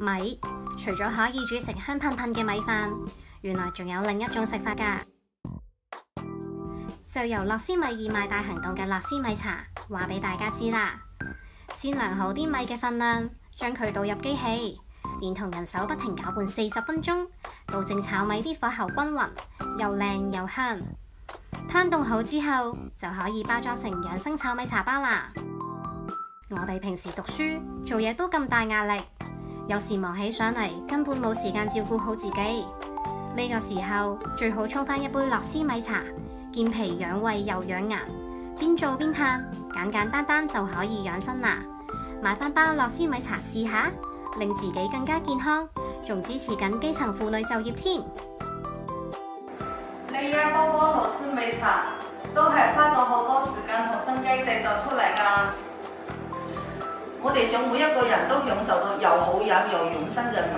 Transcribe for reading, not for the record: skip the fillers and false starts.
米除咗可以煮成香噴噴嘅米飯，原來仲有另一種食法㗎。就由樂施米義賣大行動嘅樂施米茶話俾大家知啦。先量好啲米嘅份量，將佢倒入機器，連同人手不停攪拌40分鐘，到正炒米啲火候均勻，又靚又香。攤凍好之後，就可以包裝成養生炒米茶包啦。我哋平時讀書做嘢都咁大壓力，有時忙起上嚟根本冇時間照顧好自己。呢個時候最好沖返一杯樂施米茶，健脾養胃又養顏，邊做邊嘆，簡簡單單就可以養生啦。買返包樂施米茶試下，令自己更加健康，仲支持緊基層婦女就業添。 呢一煲煲樂施米茶都係花咗好多時間同心機製作出嚟㗎。我哋想每一個人都享受到又好飲又養生嘅